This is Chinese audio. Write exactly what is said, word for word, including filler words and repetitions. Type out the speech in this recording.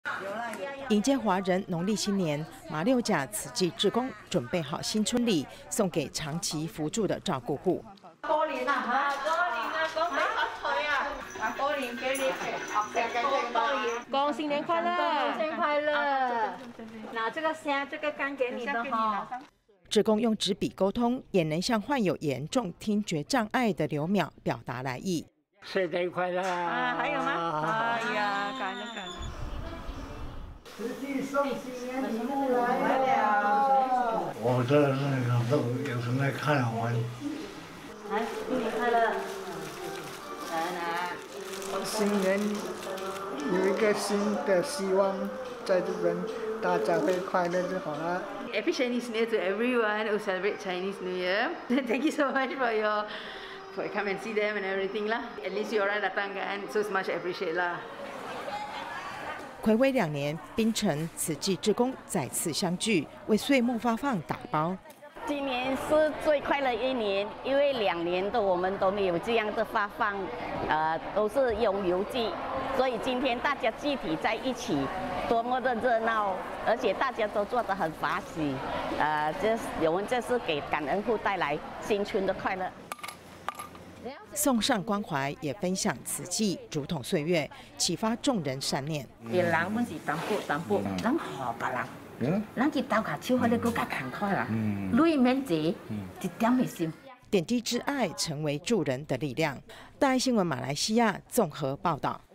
迎接华人农历新年，马六甲慈济志工准备好新春礼，送给长期扶助的照顾户。 过年啦吓，过年啦，恭喜發財啊！啊，過年給你恭新年快樂，新年快樂。拿這個香，這個柑給你的哈。 志工用紙筆溝通，也能向患有嚴重聽覺障礙的劉淼表達來意。 新年快樂啊！還有嗎？哎呀，感恩感恩。 慈濟送新年禮物來了，我的那個都有時在看完。 來，新年快樂！來來， 新年有一個新的希望，在這邊大家會快樂就好了。 Happy Chinese New Year to everyone who celebrate Chinese New Year. Thank you so much for your for come and see them and everything lah. At least you orang datang kan, so much appreciate lah. 睽违两年，槟城慈济志工再次相聚，为岁末发放打包。 今年是最快乐一年，因为两年的我们都没有这样的发放，呃，都是用邮寄，所以今天大家集体在一起，多么的热闹，而且大家都做得很法喜，呃，这我们这是给感恩户带来新春的快乐。 送上关怀，也分享慈济竹筒岁月，启发众人善念。 别人阮是淡薄淡薄，咱互别人，咱去刀下手，迄个更加慷慨啦，累免济，一点袂心。 点滴之爱，成为助人的力量。大爱新闻马来西亚综合报道。